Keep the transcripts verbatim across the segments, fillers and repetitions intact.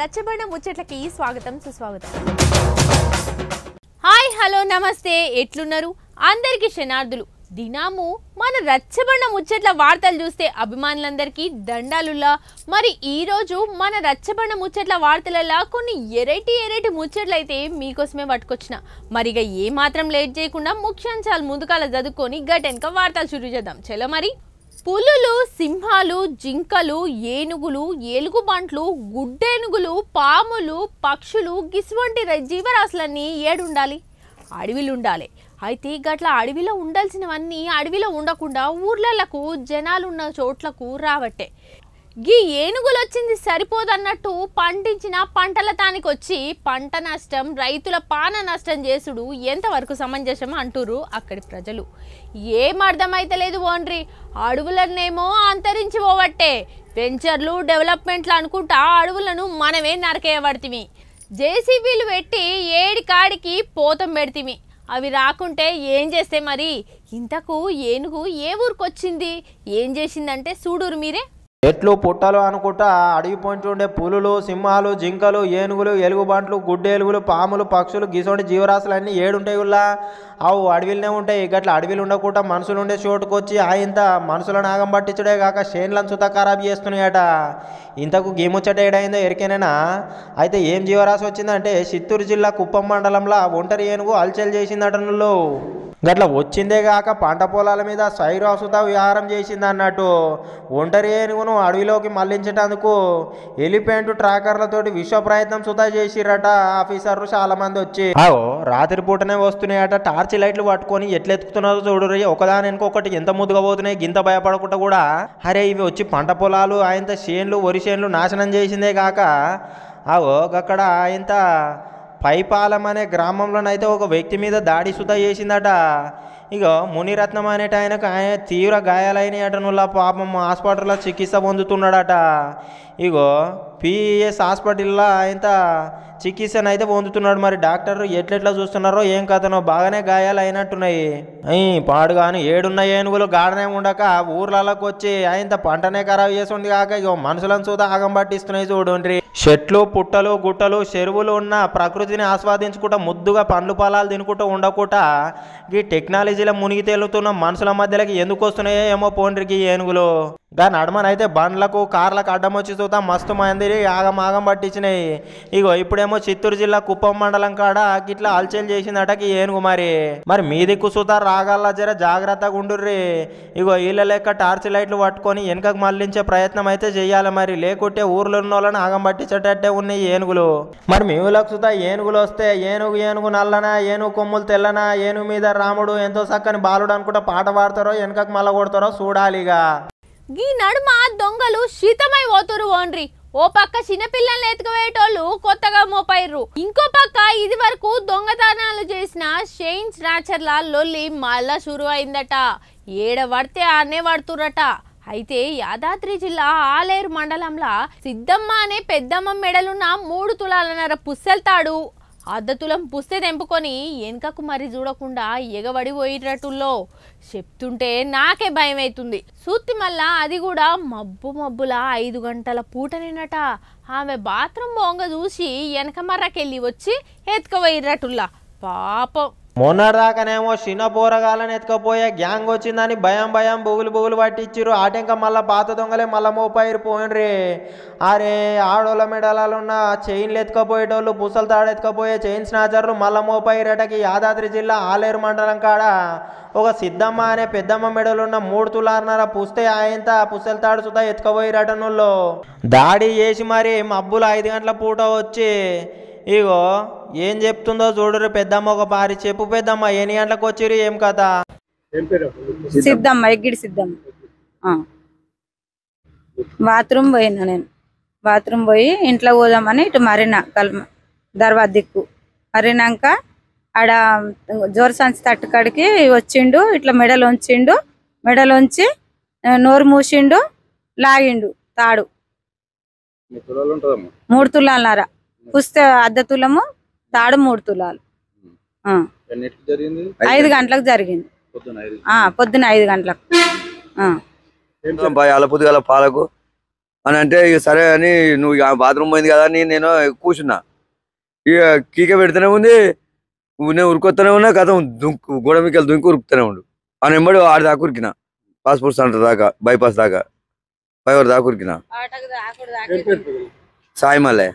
రచ్చబండ ముచ్చట్లకి స్వాగతం సుస్వాగతం. Hi hello నమస్తే, ఎట్లున్నారు అందరికీ శనార్థులు. దినాము మన రచ్చబండ ముచ్చట్ల వార్తలు చూస్తే అభిమానులందరికీ దండాలులా. మరి ఈరోజు మన రచ్చబండ ముచ్చట్ల వార్తలలో కొన్ని ఎరైటీ ఎరైటీ ముచ్చట్లు అయితే మీకోసమే పట్టుకొచ్చిన. మరిగా ఏమాత్రం లేట్ చేయకుండా ముఖ్యాంశాలు ముందుకాల చదువుకొని గటెనక వార్తలు షురూ చేద్దాం. చలో మరి. పులులు, సింహాలు, జింకలు, ఏనుగులు, ఎలుగుబంట్లు, గుడ్డేనుగులు, పాములు, పక్షులు గిసువంటి జీవరాశులన్నీ ఏడుండాలి, అడవిలు ఉండాలి. అయితే గట్ల అడవిలో ఉండాల్సినవన్నీ అడవిలో ఉండకుండా ఊర్లకు జనాలున్న చోట్లకు రావట్టే. గీ ఏనుగులు వచ్చింది సరిపోదన్నట్టు పండించిన పంటల తానికి వచ్చి పంట నష్టం, రైతుల పాన నష్టం చేసుడు ఎంతవరకు సమంజసం అంటురు అక్కడి ప్రజలు. ఏం అర్థమైతలేదు ఓన్రి. అడవులనేమో అంతరించి పోవట్టే, వెంచర్లు డెవలప్మెంట్లు అనుకుంటా అడవులను మనమే నరకేయబడితిమి. జేసీబీలు పెట్టి ఏడి కాడికి పోతం పెడితిమి. అవి రాకుంటే ఏం చేస్తే మరి? ఇంతకు ఏనుగు ఏ ఊరికొచ్చింది, ఏం చేసిందంటే చూడురు మీరే. చెట్లు పుట్టలు అనుకుంటా అడవి పొంచి ఉండే పులులు, సింహాలు, జింకలు, ఏనుగులు, ఎలుగుబంట్లు, గుడ్డేలుగులు, పాములు, పక్షులు గిసోటి జీవరాశులు అన్నీ ఏడుంటాయి. ఉల్లా అవు అడవిలోనే ఉంటాయి. గట్ల అడవిలు ఉండకుండా మనుషులు ఉండే చోటుకు వచ్చి ఆయంత మనుషులను ఆగం పట్టించడే కాక షేన్లను సుతా ఖరాబ్ చేస్తున్నాయట. ఇంతకు గీముచ్చట ఏడైందో ఎరికేనేనా? అయితే ఏం జీవరాశి వచ్చిందంటే చిత్తూరు జిల్లా కుప్పం మండలంలో ఒంటరి ఏనుగు అల్చల్ చేసిందట. నువ్వు గట్ల వచ్చిందే కాక పంట పొలాల మీద సైరాసుత విహారం చేసింది అన్నట్టు. ఒంటరి ఏనుగును అడవిలోకి మళ్లించేటందుకు ఎలిఫెంట్ ట్రాకర్లతోటి విశ్వ ప్రయత్నం సుతా చేసిరట ఆఫీసర్లు చాలా మంది వచ్చి. ఆవో రాత్రి పూటనే వస్తున్నాయట. టార్చ్ లైట్లు పట్టుకొని ఎట్లెత్తుకుతున్నారో చూడు. ఒకదాని ఇంకొకటి ఎంత ముద్దుగా పోతున్నాయి. గింత భయపడకుండా కూడా అరే ఇవి వచ్చి పంట పొలాలు ఆయంత చేన్లు వరి చేన్లు నాశనం చేసిందే కాక ఆవో అక్కడ ఆయంత పైపాలెం అనే గ్రామంలోనైతే ఒక వ్యక్తి మీద దాడి సుతా చేసిందట. ఇక మునిరత్నం అనేట ఆయనకు ఆయన తీవ్ర గాయాలైనట. నువ్వు పాపం హాస్పిటల్లో చికిత్స పొందుతున్నాడట. ఇగో పిఎస్ హాస్పిటల్లో ఆయన చికిత్సను అయితే పొందుతున్నాడు. మరి డాక్టర్ ఎట్లెట్లా చూస్తున్నారో ఏం కథనో బాగానే గాయాలు అయినట్టున్నాయి. అయ్యి పాడుగాను ఏడున్న ఏనుగులు గాడనే ఉండక ఊర్లలోకి వచ్చి ఆయన పంటనే ఖరాబ్ చేసింది కాక ఇక మనుషులను చూదా ఆగం పట్టిస్తున్నాయి చూడండి. చెట్లు పుట్టలు గుట్టలు చెరువులు ఉన్న ప్రకృతిని ఆస్వాదించుకుంటా ముద్దుగా పండ్లు పొలాలు తినుకుంటూ ఉండకుండా ఈ టెక్నాలజీలో మునిగి తేలుతున్న మనుషుల మధ్యలోకి ఎందుకు వస్తున్నాయో ఏమో పోండ్రికి ఏనుగులు. గా నడమనైతే బండ్లకు కార్లకు అడ్డం వచ్చి చూద్దాం మస్తు మంది ఆగం ఆగం పట్టించినాయి. ఇగో ఇప్పుడేమో చిత్తూరు జిల్లా కుప్పం మండలం కాడ గిట్లా అల్చేలు చేసిందటకి ఏనుగు. మరి మరి మీ దిక్కు చూతా రాగల్లా జర జాగ్రత్తగా ఉండుర్రి. ఇగో వీళ్ళ లెక్క టార్చ్ లైట్లు పట్టుకొని వెనకకు మళ్లించే ప్రయత్నం అయితే చెయ్యాలి. మరి లేకుంటే ఊర్లో ఉన్న వాళ్ళని ఆగం పట్టించేటట్టే ఉన్నాయి ఏనుగులు. మరి మీ ఊళ్ళకు చూతా ఏనుగులు వస్తే ఏనుగు ఏనుగు నల్లనా, ఏనుగు కొమ్ములు తెల్లనా, ఏనుగు మీద రాముడు ఎంతో చక్కని బాలుడు అనుకుంటా పాట పాడతారో వెనకకు మళ్ళా కొడతారో చూడాలిగా. ఈ నడుమ దొంగలు శీతమై పోతురు ఓన్రి. ఓ పక్క చిన్నపిల్లల్ని ఎత్తుకుపోయేటోళ్ళు కొత్తగా మోపైర్రు, ఇంకో పక్క ఇది వరకు దొంగతనాలు చేసిన షెయిన్స్ రాచర్ల లొల్లి మళ్ళా షురు అయిందట. ఏడ పడితే ఆనే పడుతురట. అయితే యాదాద్రి జిల్లా ఆలేరు మండలంలో సిద్ధమ్మ అనే పెద్దమ్మ మెడలున్న మూడు తులాలన్నర పుస్తెల్తాడు అద్దతులం పుస్తె తెంపుకొని వెనకకు మరి చూడకుండా ఎగబడి పోయినట్టుల్లో చెప్తుంటే నాకే భయం అవుతుంది. సూత్తి మళ్ళా అది కూడా మబ్బు మబ్బుల ఐదు గంటల పూటనేనట. ఆమె బాత్రూమ్ బొంగ చూసి వెనక మర్రకెళ్ళి వచ్చి ఎత్తుకపోయినట్టుల్లా పాపం. మొన్నటిదాకానేమో చిన్న పోరగాలని ఎత్తుకపోయే గ్యాంగ్ వచ్చిందని భయం భయం బొగులు బొగులు పట్టించిరు. ఆటంక మళ్ళీ పాత దొంగలే మళ్ళీ మోపైరు పోయినరే. అరే ఆడోళ్ళ మెడలలో ఉన్న చైన్లు ఎత్తుకపోయేటోళ్ళు పుసలు తాడు ఎత్తుకపోయే చైన్ స్నాచర్లు మళ్ళీ మోపైరటకి యాదాద్రి జిల్లా ఆలేరు మండలం కాడ ఒక సిద్ధమ్మ అనే పెద్దమ్మ మెడలున్న మూడు తులారన్నర పుస్తే ఆయంత పుసలు తాడు సుతా ఎత్తుకపోయిరటనుల్లో దాడి చేసి మరి మబ్బులు ఐదు గంటల పూట వచ్చి ఇగో ఏం చెప్తుందో చూడరు. పెద్దమ్మ ఒక పారి చెప్పు పెద్దమ్మ, ఎన్ని గంటలకు వచ్చిరు ఏం కథ? సిద్ధమ్మ ఎగ్గిడి సిద్ధమ్మ. బాత్రూమ్ పోయినా నేను. బాత్రూమ్ పోయి ఇంట్లో పోదామని ఇటు మరినా కల్మ దర్వాజ దిక్కు మరినాక ఆడ జోరు సంచి తట్టుకాడికి వచ్చిండు. ఇట్లా మెడలు ఉంచిండు. మెడలోంచి నోరు మూసిండు, లాగిండు తాడు. మూడు తులాలన్నర పుస్తే అర్ధ తులము, తాడు మూడు తులాలు. ఐదు గంటలకు జరిగింది. పొద్దున ఐదు గంటలకు పొద్దుగాల పాలకు అని అంటే ఇక సరే అని నువ్వు ఇక బాత్రూమ్ పోయింది కదా అని నేను కూర్చున్నా. ఇక కీక పెడితేనే ఉంది, నేను ఉరుకొత్తనే ఉన్నా, కథ దుంకు గోడ మీకెళ్ళి దుంకు ఉరుకుతూనే ఉండు. అని ఎంబడి ఆడి దాకా ఉరికినా, పాస్పోర్ట్ సెంటర్ దాకా, బైపాస్ దాకా ఫైవర్ దాకా ఉరికినా. సాయి మల్లె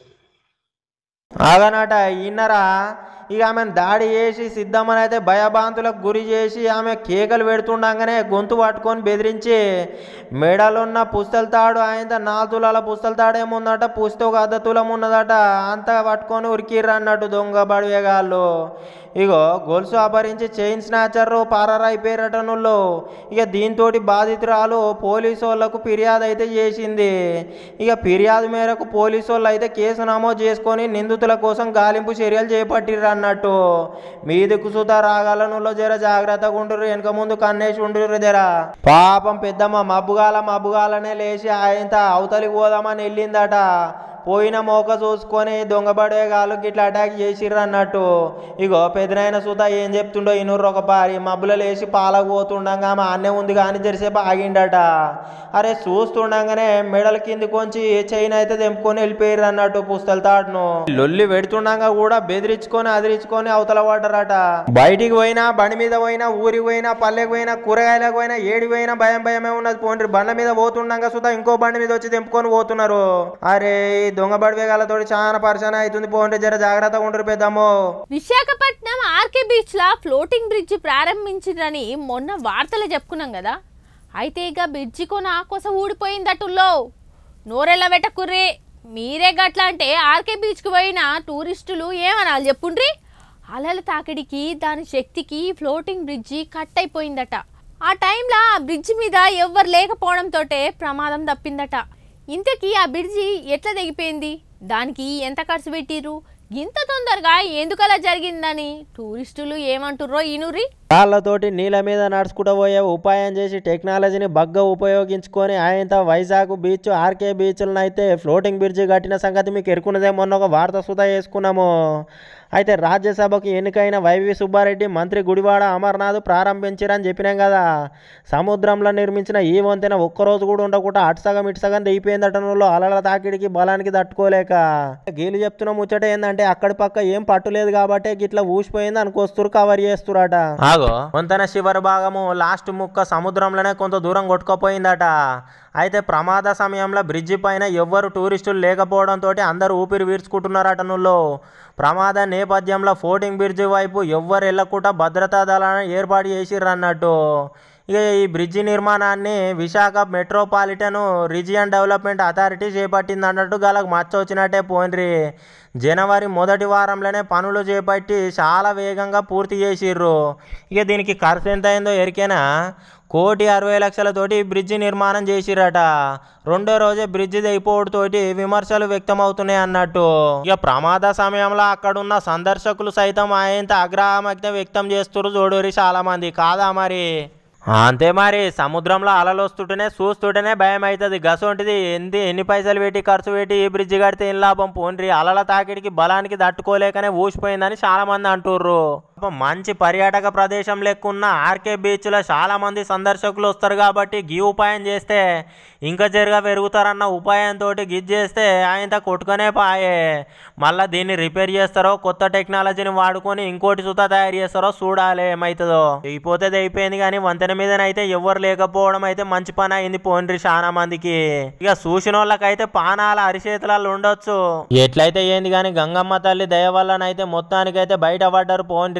ఆగనాట ఈన్నరా ఇక ఆమెను దాడి చేసి సిద్ధమ్మని అయితే భయభాంతులకు గురి చేసి ఆమె కేకలు పెడుతుండగానే గొంతు పట్టుకొని బెదిరించి మెడలున్న పుస్తల తాడు ఆయన నాలుగు తులాల పుస్తల తాడు ఏముందట, పుస్తక ఒక అర్ధ తులం ఉన్నదట, అంతా పట్టుకొని ఉరికిర్రు అన్నట్టు దొంగ బడివేగాళ్ళు. ఇగో గొలుసు అపహరించి చైన్ స్నాచర్రు పారారైపోయారట నుళ్ళు. ఇక దీంతో బాధితురాలు పోలీసు వాళ్ళకు ఫిర్యాదు అయితే చేసింది. ఇక ఫిర్యాదు మేరకు పోలీసు వాళ్ళు అయితే కేసు నమోదు చేసుకొని నిందితుల కోసం గాలింపు చర్యలు చేపట్టిర్రు అన్నట్టు. మీదికు సుతా రాగాల నుల్లో జర జాగ్రత్తగా ఉంటుర్రు, వెనక ముందు కన్నేసి ఉంటుర్రు జర. పాపం పెద్దమ్మ మబ్బుగాల మబ్బుగాలనే లేచి ఆయన అవతలికి పోదామని వెళ్ళిందట. పోయిన మోక చూసుకొని దొంగబడే గాలు గిట్లా అటాక్ చేసిర్రు అన్నట్టు. ఇగో పెదనాయన సుత ఏం చెప్తుండో ఇనుర్రు ఒక పారి మబ్బులో లేచి పాలకు పోతుండగా ఆమె అన్నే ఉంది కానీ జరిసేపు ఆగిండట. అరే చూస్తుండగానే మెడల కింది కొంచి చైన్ అయితే తెంపుకొని వెళ్ళిపోయారు అన్నట్టు పుస్తల తాడును. లొల్లి పెడుతుండగా కూడా బెదిరించుకొని అదిరించుకొని అవతల పడ్డారట. బయటికి పోయినా, బండి మీద పోయినా, ఊరికి పోయినా, పల్లెకి పోయినా, కూరగాయలకు పోయినా, ఏడికి పోయినా భయం భయమే ఉన్నది. పోండ్రి బండ్ల మీద పోతుండగా సుత ఇంకో బండి మీద వచ్చి తెంపుకొని పోతున్నారు. అరే దొంగ బడివేగాలతో చాలా పరిచయం అవుతుంది, పోండి జర జాగ్రత్తగా ఉండరు పెద్దమ్మో. విశాఖపట్నం ఆర్కే బీచ్ లా ఫ్లోటింగ్ బ్రిడ్జ్ ప్రారంభించిందని మొన్న వార్తలు చెప్పుకున్నాం కదా. అయితే ఇక బ్రిడ్జి కొన కొస ఊడిపోయిందటుల్లో. నోరెళ్ళ వెటకుర్రే మీరే గట్లా అంటే ఆర్కే బీచ్కి పోయిన టూరిస్టులు ఏమనాలి చెప్పుండ్రి. అలల తాకిడికి దాని శక్తికి ఫ్లోటింగ్ బ్రిడ్జి కట్ అయిపోయిందట. ఆ టైంలో ఆ బ్రిడ్జి మీద ఎవ్వరు లేకపోవడంతో ప్రమాదం తప్పిందట. ఇంతకీ ఆ బ్రిడ్జి ఎట్లా తెగిపోయింది, దానికి ఎంత ఖర్చు పెట్టిర్రు, ఇంత తొందరగా ఎందుకలా జరిగిందని టూరిస్టులు ఏమంటుర్రో ఇనురి. కాళ్ళతోటి నీళ్ళ మీద నడుచుకుంటూ పోయే ఉపాయం చేసి టెక్నాలజీని బగ్గా ఉపయోగించుకొని ఆయన వైజాగ్ బీచ్, ఆర్కే బీచ్లను అయితే ఫ్లోటింగ్ బ్రిడ్జి కట్టిన సంగతి మీకు ఎరుకున్నదే మొన్న ఒక వార్త సుధా వేసుకున్నాము. అయితే రాజ్యసభకు ఎన్నికైన వైవి సుబ్బారెడ్డి మంత్రి గుడివాడ అమర్నాథ్ ప్రారంభించారని చెప్పినాం కదా. సముద్రంలో నిర్మించిన ఈ వంతెన ఒక్కరోజు కూడా ఉండకుండా అటు సగం ఇటు సగం దిగిపోయిందట. అలల తాకిడికి బలానికి తట్టుకోలేక గీలు చెప్తున్న ముచ్చట ఏంటంటే అక్కడి పక్క ఏం పట్టులేదు కాబట్టి గిట్లా ఊసిపోయింది అనుకొస్తురు, కవర్ చేస్తురట. ఆగో వంతెన శివరి భాగము లాస్ట్ ముక్క సముద్రంలోనే కొంత దూరం కొట్టుకుపోయిందట. అయితే ప్రమాద సమయంలో బ్రిడ్జి పైన ఎవ్వరు టూరిస్టులు లేకపోవడంతో అందరూ ఊపిరి వీర్చుకుంటున్నారట. నుల్లో ప్రమాద నేపథ్యంలో ఫ్లోటింగ్ బ్రిడ్జి వైపు ఎవ్వరు వెళ్ళకుండా భద్రతా దళాలను ఏర్పాటు చేసిర్రు అన్నట్టు. ఇక ఈ బ్రిడ్జి నిర్మాణాన్ని Visakha metropolitan region development authority చేపట్టింది అన్నట్టు గలకు మచ్చ వచ్చినట్టే పోయినరి. జనవరి మొదటి వారంలోనే పనులు చేపట్టి చాలా వేగంగా పూర్తి చేసిర్రు. ఇక దీనికి ఖర్చు ఎంత అయిందో ఎరికేనా, కోటి అరవై లక్షలతోటి బ్రిడ్జి నిర్మాణం చేసిరట. రెండో రోజే బ్రిడ్జి తెగిపోవడంతోటి విమర్శలు వ్యక్తమవుతున్నాయి అన్నట్టు. ఇక ప్రమాద సమయంలో అక్కడున్న సందర్శకులు సైతం ఆయన ఆగ్రహం వ్యక్తం చేస్తున్నారు చూడూరి చాలా మంది. కాదా మరి? అంతే మరి, సముద్రంలో అలలు వస్తుంటేనే చూస్తుంటేనే భయం అవుతుంది. గసొంటిది ఎన్ని ఎన్ని పైసలు పెట్టి ఖర్చు పెట్టి ఈ బ్రిడ్జి కడితే ఏం లాభం పోన్రి. అలల తాకిడికి బలానికి తట్టుకోలేకనే ఊసిపోయిందని చాలా మంది అంటుర్రు. మంచి పర్యాటక ప్రదేశం లెక్కున్న ఆర్కే బీచ్లో చాలా మంది సందర్శకులు వస్తారు కాబట్టి గీ ఉపాయం చేస్తే ఇంకా జరగా పెరుగుతారన్న ఉపాయంతో గిజ్ చేస్తే ఆయన కొట్టుకునే పాయే. మళ్ళీ దీన్ని రిపేర్ చేస్తారో కొత్త టెక్నాలజీని వాడుకొని ఇంకోటి సుతా తయారు చేస్తారో చూడాలి ఏమవుతుందో. అయిపోతే అయిపోయింది కానీ వంతెన మీదనైతే ఎవరు లేకపోవడం అయితే మంచి పని అయింది పోన్రి చాలా మందికి. ఇక చూసిన వాళ్ళకైతే పానాల అరిచేతులలో ఉండొచ్చు. ఎట్లయితే ఏంది కానీ గంగమ్మ తల్లి దయ వల్లనైతే మొత్తానికైతే బయటపడ్డారు పోన్రి.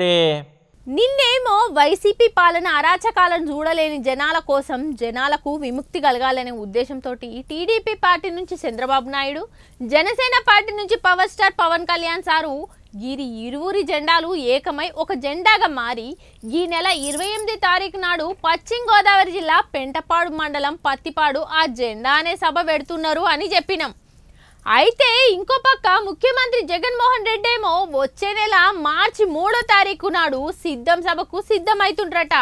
నిన్నేమో వైసీపీ పాలన అరాచకాలను చూడలేని జనాల కోసం జనాలకు విముక్తి కలగాలనే ఉద్దేశంతో టీడీపీ పార్టీ నుంచి చంద్రబాబు నాయుడు, జనసేన పార్టీ నుంచి power star Pavan Kalyan sir వీరి ఇరువురి జెండాలు ఏకమై ఒక జెండాగా మారి ఈ నెల ఇరవై ఎనిమిది తారీఖు నాడు పశ్చిమ గోదావరి జిల్లా పెంటపాడు మండలం పత్తిపాడు ఆ జెండా అనే సభ పెడుతున్నారు అని చెప్పినాం. అయితే ఇంకో పక్క ముఖ్యమంత్రి జగన్మోహన్ రెడ్డి ఏమో వచ్చే నెల మార్చి మూడో తారీఖు నాడు సిద్ధం సభకు సిద్ధమవుతుండ్రట.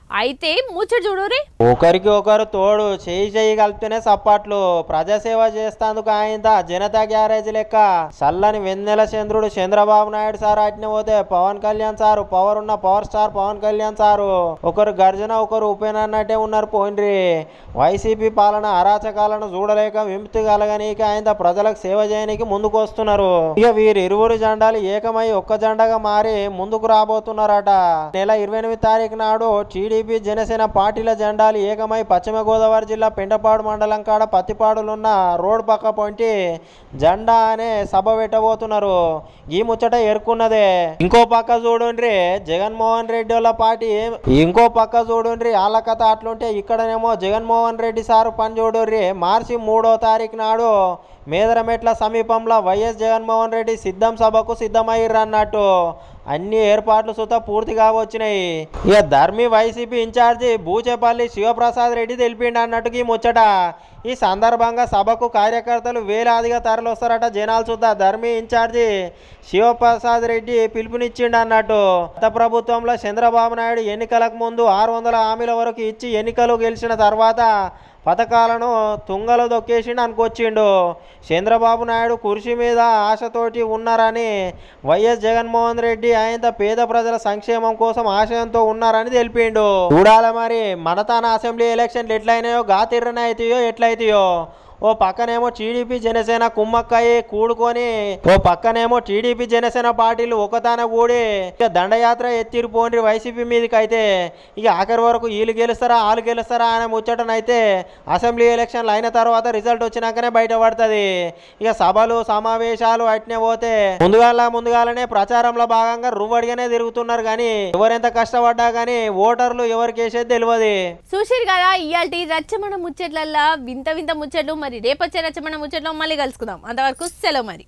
అయితే ముచ్చట చూడురే. ఒకరికి ఒకరు తోడు చేయి చేయి కలిపితేనే సప్పట్లు. ప్రజాసేవ చేస్తాందుకు ఆయన జనతా గ్యారేజ్ లెక్క చల్లని వెన్నెల చంద్రుడు చంద్రబాబు నాయుడు సార్ అట్నే పోతే పవన్ కళ్యాణ్ సారు పవర్ ఉన్న power star Pavan Kalyan sir ఒకరు గర్జన ఒకరు ఉపేన అన్నట్టే ఉన్నారు. పోయినరి వైసీపీ పాలన అరాచకాలను చూడలేక విముక్తి కలగనీకి ఆయన ప్రజలకు సేవ చేయడానికి ముందుకు వస్తున్నారు. ఇక వీరు ఇరువురు జెండాలు ఏకమై ఒక్క జెండాగా మారి ముందుకు రాబోతున్నారట. నెల ఇరవై ఎనిమిది తారీఖు నాడు టీడీపీ జనసేన పార్టీల జెండాలు ఏకమై పశ్చిమ గోదావరి జిల్లా పెండపాడు మండలం కాడ పత్తిపాడులున్న రోడ్ పక్క పొంటి జెండా అనే సభ పెట్టబోతున్నారు. ఈ ముచ్చట ఎరుకున్నదే. ఇంకో పక్క చూడుండ్రి జగన్మోహన్ రెడ్డి వాళ్ళ పార్టీ ఇంకో పక్క చూడుండ్రి వాళ్ళ కథ అట్లుంటే ఇక్కడనేమో జగన్మోహన్ రెడ్డి సారు పని చూడుర్రి. మార్చి మూడో తారీఖు నాడు మేదరమెట్ల సమీపంలో వైఎస్ జగన్మోహన్ రెడ్డి సిద్ధం సభకు సిద్ధమయ్యారు అన్నట్టు అన్ని ఏర్పాట్లు సుతా పూర్తిగా వచ్చినాయి. ఇక ధర్మి వైసీపీ ఇన్ఛార్జి బూచేపల్లి శివప్రసాద్ రెడ్డి తెలిపిండు అన్నట్టుగా ఈ ముచ్చట. ఈ సందర్భంగా సభకు కార్యకర్తలు వేలాదిగా తరలివస్తారట. జనాలు సుతా ధర్మి ఇన్ఛార్జి శివప్రసాద్ రెడ్డి పిలుపునిచ్చిండు అన్నట్టు. గత ప్రభుత్వంలో చంద్రబాబు నాయుడు ఎన్నికలకు ముందు ఆరు వందల హామీల వరకు ఇచ్చి ఎన్నికలు గెలిచిన తర్వాత పథకాలను తుంగలో దొక్కేసిండు అనుకొచ్చిండు. చంద్రబాబు నాయుడు కుర్చీ మీద ఆశతోటి ఉన్నారని వైఎస్ జగన్మోహన్ రెడ్డి ఆయన పేద ప్రజల సంక్షేమం కోసం ఆశయంతో ఉన్నారని తెలిపిండు. చూడాలి మరి మన తన అసెంబ్లీ ఎలక్షన్లు ఎట్లయినాయో గాతిర్రనే అవుతాయో ఎట్లయితాయో. ఓ పక్కనేమో టీడీపీ జనసేన కుమ్మక్కయ్యి కూడుకొని ఓ పక్కనేమో టీడీపీ జనసేన పార్టీలు ఒకతాన కూడి ఇక దండయాత్ర ఎత్తిరిపోండి వైసీపీ మీదకి. అయితే ఇక ఆఖరి వరకు వీళ్ళు గెలుస్తారా వాళ్ళు గెలుస్తారా అనే ముచ్చటనైతే అసెంబ్లీ ఎలక్షన్లు అయిన తర్వాత రిజల్ట్ వచ్చినాకనే బయటపడుతుంది. ఇక సభలు సమావేశాలు అట్నే పోతే ముందుగాల ముందుగాలనే ప్రచారంలో భాగంగా రువ్వడిగానే తిరుగుతున్నారు. కానీ ఎవరెంత కష్టపడ్డా కానీ ఓటర్లు ఎవరికి వేసేది తెలియదు. చూసిరు కదా ఇయాల్టి రచ్చమణ ముచ్చట్లల్లా వింత వింత ముచ్చట్లు. మరి రేపొచ్చే రచ్చమణ ముచ్చట్లో మళ్ళీ కలుసుకుందాం. అంతవరకు సెలవు మరి.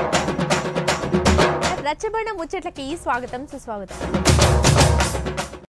రచ్చబండ ముచ్చట్లకి స్వాగతం సుస్వాగతం.